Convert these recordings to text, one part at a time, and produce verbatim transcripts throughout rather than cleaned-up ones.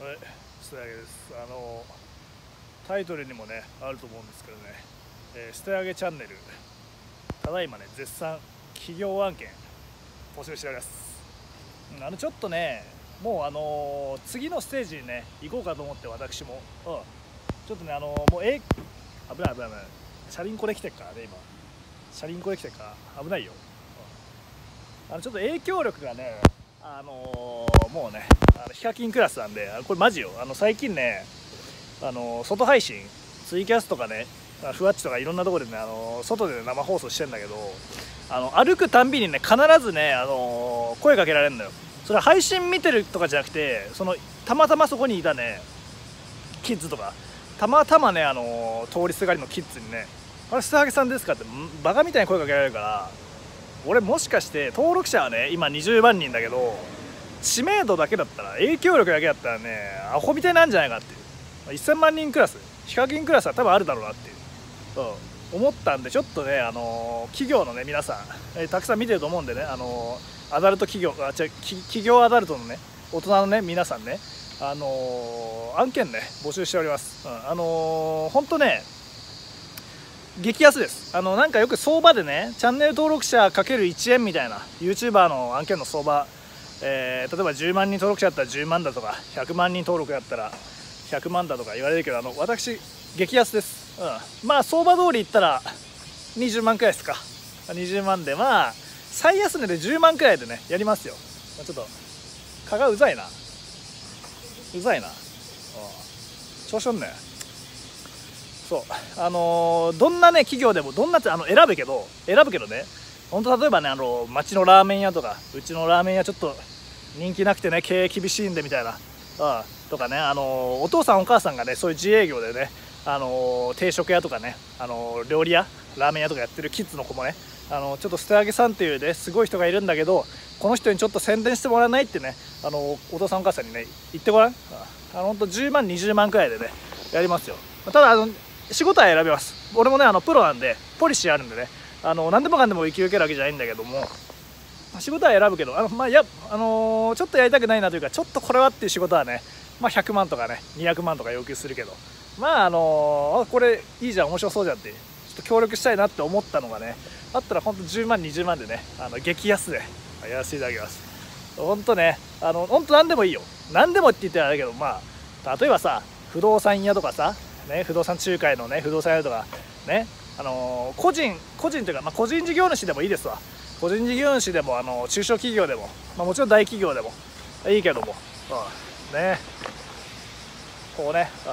はい、ステアゲです。あのタイトルにもねあると思うんですけどね、えー、ステアゲチャンネル、ただいまね絶賛企業案件募集しております。うん、あのちょっとねもうあのー、次のステージにね行こうかと思って、私も、うん、ちょっとねあのー、もうえ危ない危ない危ない、チャリンコで来てるからね今、チャリンコで来てるから危ないよ。うん、あのちょっと影響力がねあのー、もうねあのヒカキンクラスなんで、これマジよ。あの最近ねあのー、外配信ツイキャスとかねふわっちとかいろんなところでね、あのー、外で、ね、生放送してんだけど、あの歩くたんびにね必ずね、あのー、声かけられるのよ。それは配信見てるとかじゃなくて、そのたまたまそこにいたねキッズとか、たまたまね、あのー、通りすがりのキッズにね「あれスターゲさんですか?」ってバカみたいに声かけられるから、俺もしかして登録者はね今にじゅうまんにんだけど、知名度だけだったら、影響力だけだったらねアホみたいなんじゃないかっていう、せんまんにんクラス、ヒカキンクラスは多分あるだろうなっていう、うん、思ったんで、ちょっとね、あのー、企業のね皆さん、えー、たくさん見てると思うんでね、あのー、アダルト企業あ違う企業アダルトのね大人のね皆さんね、あのー、案件ね募集しております。うん、あのー、ほんとね激安です。あのなんかよく相場でね、チャンネル登録者かけるいちえんみたいな YouTuber の案件の相場、えー、例えばじゅうまんにん登録者だったらじゅうまんだとか、ひゃくまんにん登録だったらひゃくまんだとか言われるけど、あの私激安です。うん、まあ相場通り言ったらにじゅうまんくらいですか。にじゅうまんで、まあ最安値でじゅうまんくらいでねやりますよ。まあ、ちょっと蚊がうざいなうざいな、うん、調子乗んね。そうあのー、どんなね企業でもどんなあの選ぶけど選ぶけどね、本当例えばね、あの町のラーメン屋とか、うちのラーメン屋ちょっと人気なくてね経営厳しいんでみたいな、うん、とかね、あのー、お父さんお母さんがねそういう自営業でね、あのー、定食屋とかね、あのー、料理屋ラーメン屋とかやってるキッズの子もね、あのちょっとステアゲさんっていうねすごい人がいるんだけど、この人にちょっと宣伝してもらわないってね、あのお父さんお母さんにね言ってごらん。あのほんとじゅうまんにじゅうまんくらいでねやりますよ。ただあの仕事は選べます。俺もねあのプロなんでポリシーあるんでね、あの何でもかんでも引き受けるわけじゃないんだけども、仕事は選ぶけど、あのまあやあのー、ちょっとやりたくないなというか、ちょっとこれはっていう仕事はね、まあ、ひゃくまんとかねにひゃくまんとか要求するけど、まああのー、これいいじゃん面白そうじゃんって、ちょっと協力したいなって思ったのがねあったら、ほんとじゅうまんにじゅうまんでね、あの激安でやらせていただきます。ほんとね、あのほんと何でもいいよ。何でもって言ってはあれだけど、まあ例えばさ不動産屋とかさね、不動産仲介のね不動産屋とかね、あのー、個人個人というか、まあ、個人事業主でもいいですわ。個人事業主でも、あのー、中小企業でも、まあ、もちろん大企業でもいいけども、うん、ねこうね、うん、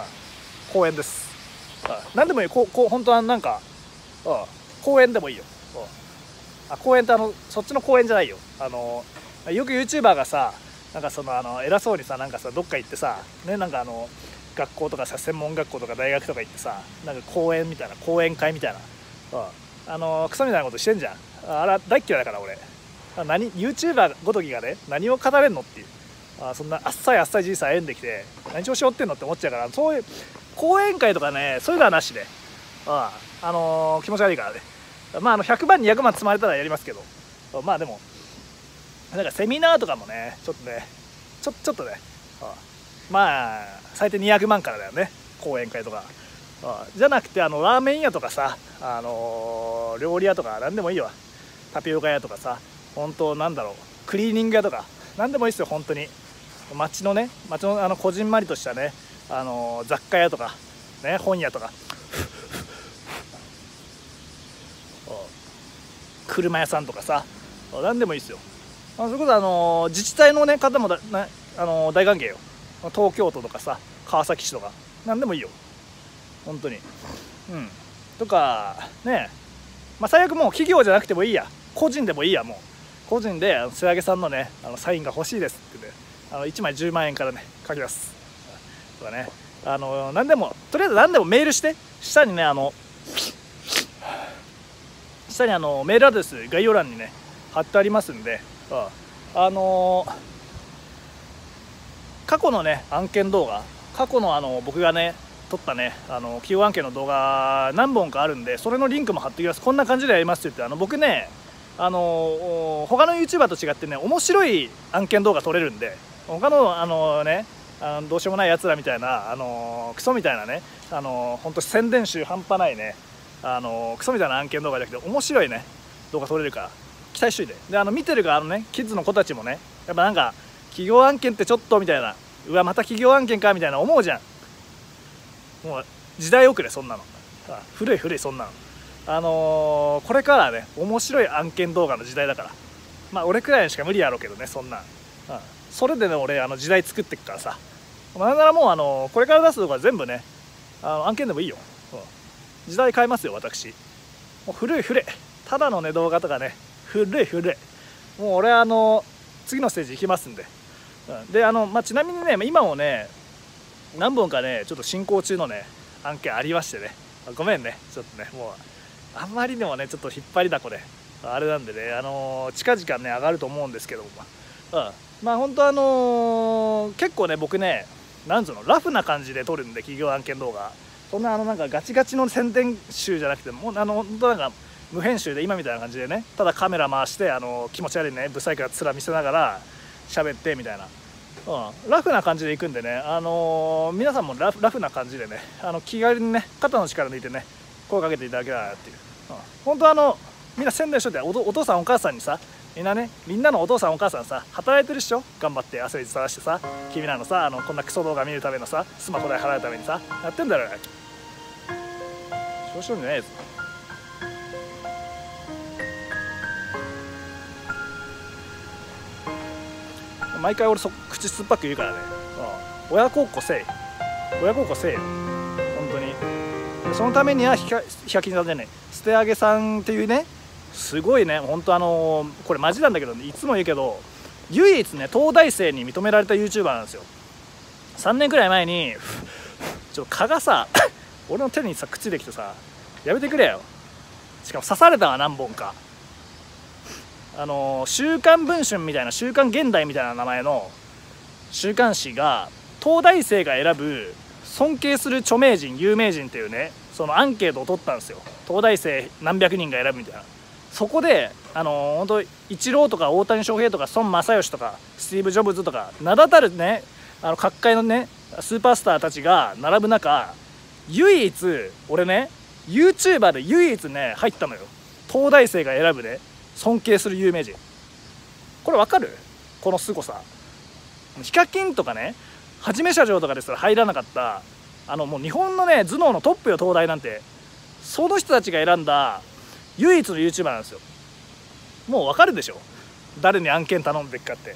公園です。うん、何でもいい。こうこう本当はなんか、うん、公園でもいいよ。うん、あ公園ってあのそっちの公園じゃないよ。あのー、よく YouTuber がさなんかそのあの偉そうにさなんかさどっか行ってさね、なんかあの学校とかさ専門学校とか大学とか行ってさなんか講演みたいな講演会みたいな、うん、あのクソみたいなことしてんじゃん。あれ大っ嫌いだから俺。何 YouTuber ごときがね何を語れんのっていう、あそんなあっさいあっさいじいさん歩んできて何調子乗ってんのって思っちゃうから、そういう講演会とかねそういうのはなしで、ああのー、気持ち悪いからね。まああのひゃくまんにひゃくまん積まれたらやりますけど、まあでもなんかセミナーとかもねちょっとねちょちょっとね、あまあ最低にひゃくまんからだよね講演会とか。あじゃなくてあのラーメン屋とかさ、あのー、料理屋とか何でもいいわ。タピオカ屋とかさ、本当なんだろうクリーニング屋とか何でもいいですよ本当に。町のね町のあのこじんまりとしたね、あのー、雑貨屋とかね本屋とか車屋さんとかさ何でもいいですよ。それこそあのー、自治体の、ね、方もだ、ねあのー、大歓迎よ。東京都とかさ川崎市とか何でもいいよ本当に。うんとかね、まあ最悪もう企業じゃなくてもいいや、個人でもいいや。もう個人であの素揚げさんのねあのサインが欲しいですってね、あのいちまいじゅうまんえんからね書きますとかね、あの何でもとりあえず何でもメールして、下にねあの下にあのメールアドレス概要欄にね貼ってありますんで、あのー、過去のね案件動画、過去のあの僕がね撮ったねあの企業案件の動画何本かあるんで、それのリンクも貼っておきます。こんな感じでやりますって言って、あの僕ねあの他の YouTuber と違ってね面白い案件動画撮れるんで、他のあのねあのどうしようもないやつらみたいな、あのー、クソみたいなね、あのー、ほんと宣伝集半端ないね、あのー、クソみたいな案件動画じゃなくて面白いね動画撮れるから期待しといて。であの見てる側のねキッズの子たちもね、やっぱなんか企業案件ってちょっとみたいな、うわまた企業案件かみたいな思うじゃん。もう時代遅れそんなの、あ古い古いそんなの。あのー、これからはね面白い案件動画の時代だから、まあ俺くらいにしか無理やろうけどねそんなん、うん、それでね俺あの時代作っていくからさ、なんならもうあのこれから出す動画全部ねあの案件でもいいよ、うん、時代変えますよ私。もう古い古いただのね動画とかね古い古い、もう俺あの次のステージ行きますんで、うん、であの、まあ、ちなみにね今もね何本かねちょっと進行中のね案件ありましてね、ごめんねちょっとねもうあんまりでもねちょっと引っ張りだこであれなんでね、あのー、近々ね上がると思うんですけども、まあ、うん、まあ本当あのー、結構ね僕ねなんつうのラフな感じで撮るんで企業案件動画、そんなあのなんかガチガチの宣伝集じゃなくてもうあの本当なんか無編集で今みたいな感じでね、ただカメラ回してあの気持ち悪いねブサイクな面見せながら喋ってみたいな、うん、ラフな感じでいくんでね、あのー、皆さんもラフ、ラフな感じでねあの気軽にね肩の力抜いてね声かけていただけたらなっていう、うん、本当あのみんな宣伝しといて お, お父さんお母さんにさ、みんなねみんなのお父さんお母さんさ働いてるっしょ、頑張って汗水さらしてさ、君らのさあのこんなクソ動画見るためのさスマホ代払うためにさやってんだろうね。調子乗るんじゃないぞ。毎回俺そ口酸っぱく言うからね、うん、親孝行せい親孝行せいよ本当に。そのためにはヒカヒカキンさんでね捨て上げさんっていうねすごいね本当あのー、これマジなんだけど、ね、いつも言うけど唯一ね東大生に認められた YouTuber なんですよ。さんねんくらい前にちょっと蚊がさ俺の手にさくっついてきてさやめてくれよ。しかも刺されたわ何本か。あのー、週刊文春みたいな週刊現代みたいな名前の週刊誌が東大生が選ぶ尊敬する著名人有名人っていうねそのアンケートを取ったんですよ。東大生何百人が選ぶみたいな。そこであのー、本当イチローとか大谷翔平とか孫正義とかスティーブ・ジョブズとか名だたるねあの各界のねスーパースターたちが並ぶ中、唯一俺ね YouTuber で唯一ね入ったのよ。東大生が選ぶね尊敬する有名人。これわかる？この凄さ。ヒカキンとかねはじめ社長とかですら入らなかったあのもう日本のね頭脳のトップよ東大なんて。その人たちが選んだ唯一の YouTuber なんですよ。もうわかるでしょ誰に案件頼んでっかって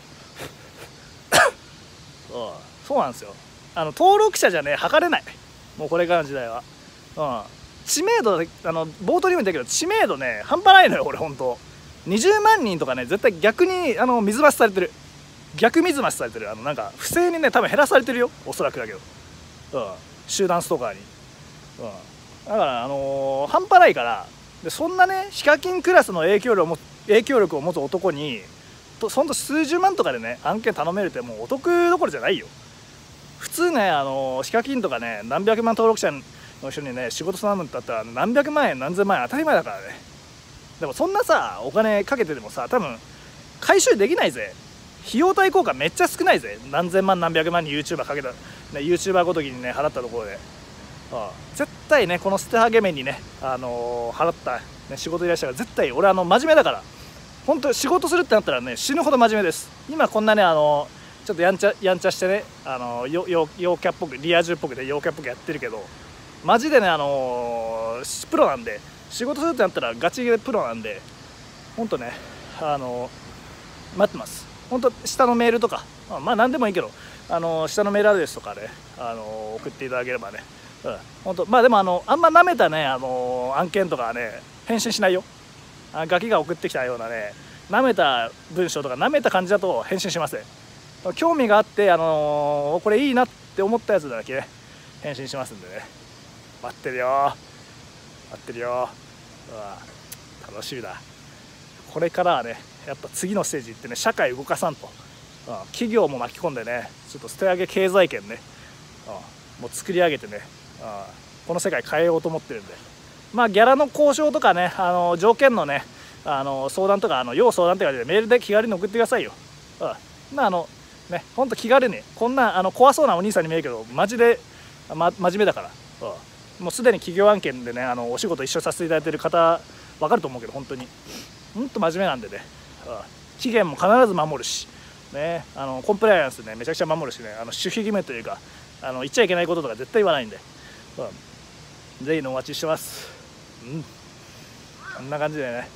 そうなんですよ。あの登録者じゃね測れない、もうこれからの時代は。うん、知名度あの冒頭にも言ったけど知名度ね半端ないのよ俺ほんと。にじゅうまんにんとかね絶対逆にあの水増しされてる、逆水増しされてる。あのなんか不正にね多分減らされてるよおそらくだけど、うん、集団ストーカーに、うん、だからあのー、半端ないから。でそんなねヒカキンクラスの影響力をも影響力を持つ男にとそんと数十万とかでね案件頼めるってもうお得どころじゃないよ。普通ねあのー、ヒカキンとかね何百万登録者の人にね仕事頼むんだったら何百万円何千万円当たり前だからね。でもそんなさお金かけてでもさ多分回収できないぜ。費用対効果めっちゃ少ないぜ。何千万何百万に YouTuber かけた、ね、YouTuber ごときにね払ったところで、ああ絶対ねこの捨てはげ面にね、あのー、払った、ね、仕事いらっしゃるから絶対俺あの真面目だから本当仕事するってなったらね死ぬほど真面目です。今こんなねあのー、ちょっとやんちゃやんちゃしてねあのー、よよ陽キャっぽくリア充っぽくで陽キャっぽくやってるけどマジでねあのー、プロなんで仕事するってなったらガチでプロなんで本当ねあのー、待ってます。本当下のメールとかまあ何でもいいけどあのー、下のメールアドレスとかで、ね、あのー、送っていただければね、うん、本当まあでもあのあんまなめたねあのー、案件とかはね返信しないよ。あガキが送ってきたようなねなめた文章とかなめた感じだと返信しません。興味があってあのー、これいいなって思ったやつだけね返信しますんでね待ってるよ待ってるよ。うわ楽しみだ。これからはねやっぱ次のステージ行ってね社会動かさんと、うん、企業も巻き込んでねちょっと捨て上げ経済圏ね、うん、もう作り上げてね、うん、この世界変えようと思ってるんでまあギャラの交渉とかねあの条件のねあの相談とかあの要相談って感じでメールで気軽に送ってくださいよ。うん、まああのね、ほんと気軽にこんなあの怖そうなお兄さんに見えるけどマジで、ま、真面目だから、うん、もうすでに企業案件でねあのお仕事一緒させていただいてる方分かると思うけど本当にほんと真面目なんでね、うん、期限も必ず守るし、ね、あのコンプライアンスねめちゃくちゃ守るしねあの守秘義務というかあの言っちゃいけないこととか絶対言わないんで、うん、ぜひのお待ちしてます。うん、こんな感じでね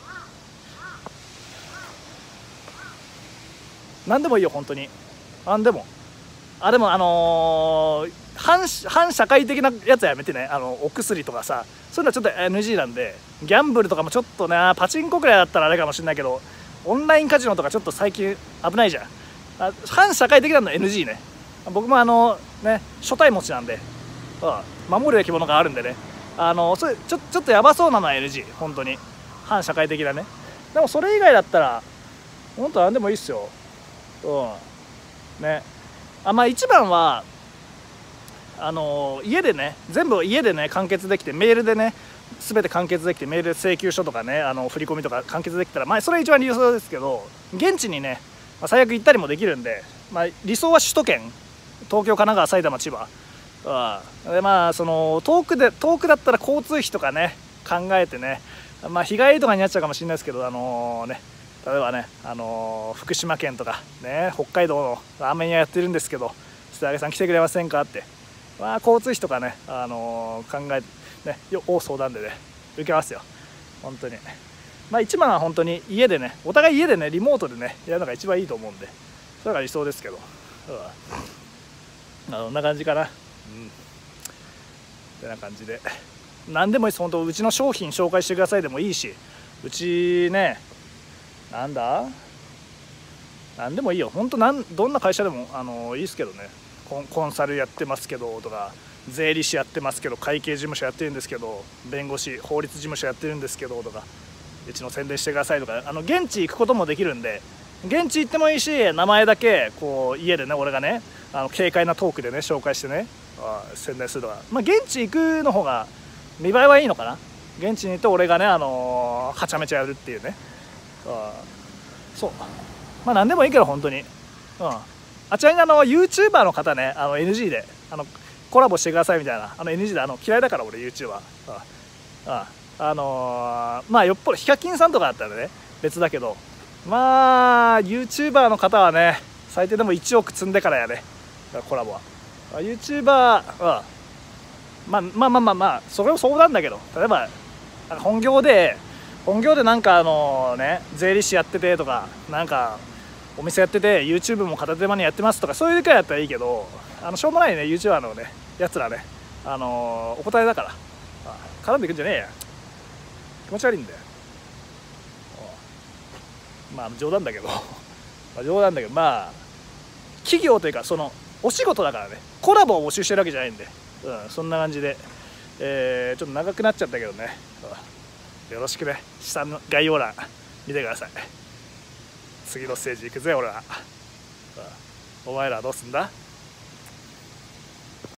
何でもいいよ本当に。何でもあでもあのー、反, 反社会的なやつはやめてね。あのお薬とかさそういうのはちょっと エヌジー なんで、ギャンブルとかもちょっとねパチンコくらいだったらあれかもしれないけどオンラインカジノとかちょっと最近危ないじゃん。あ反社会的なの エヌジー ね。僕もあのね初対持ちなんで、うん、守るべきものがあるんでねあのそれちょちょっとやばそうなのは エヌジー 本当に反社会的なね。でもそれ以外だったら本当何でもいいっすよ。うんね、あまあ一番はあの家でね全部家でね完結できてメールでね全て完結できてメールで請求書とかねあの振り込みとか完結できたらまあそれは一番理想ですけど現地にね、まあ、最悪行ったりもできるんで、まあ、理想は首都圏東京神奈川埼玉千葉、うん、でまあその遠くで遠くだったら交通費とかね考えてねまあ日帰りとかになっちゃうかもしれないですけどあのー、ね例えばね、あのー、福島県とか、ね、北海道のラーメン屋やってるんですけどステアゲさん来てくれませんかって、まあ、交通費とかね、あのー、考えて、ね、大相談でね受けますよ本当に。まあ一番は本当に家でねお互い家でねリモートでねやるのが一番いいと思うんでそれが理想ですけど、うん、こんな感じかな。うんってな感じで何でもいいです本当。うちの商品紹介してくださいでもいいしうちねなんだなんでもいいよ本当。なんどんな会社でもあのいいですけどね。コン、コンサルやってますけどとか税理士やってますけど会計事務所やってるんですけど弁護士法律事務所やってるんですけどとかうちの宣伝してくださいとかあの現地行くこともできるんで現地行ってもいいし名前だけこう家でね俺がねあの軽快なトークでね紹介してねあ宣伝するとか、まあ、現地行くの方が見栄えはいいのかな。現地に行って俺がねあのはちゃめちゃやるっていうね。あそうまあ何でもいいけど本当に、うん、あちらにあの YouTuber の方ねあの エヌジー であのコラボしてくださいみたいなあの エヌジー であの嫌いだから俺 YouTuber あああのー、まあよっぽどヒカキンさんとかだったらね別だけどまあ YouTuber の方はね最低でもいちおく積んでからやねコラボは YouTuber、うん、まあまあまあまあまあそれもそうなんだけど例えば本業で本業でなんかあのね税理士やっててとかなんかお店やってて YouTube も片手間にやってますとかそういうくらいやったらいいけどあのしょうもないね YouTuber のねやつらねあのお答えだから絡んでいくんじゃねえや気持ち悪いんだよ。まあ冗談だけどまあ冗談だけどまあ企業というかそのお仕事だからねコラボを募集してるわけじゃないんで、うん、そんな感じで、えー、ちょっと長くなっちゃったけどね、うん、よろしくね下の概要欄見てください。次のステージ行くぜ俺は、うん、お前らどうすんだ。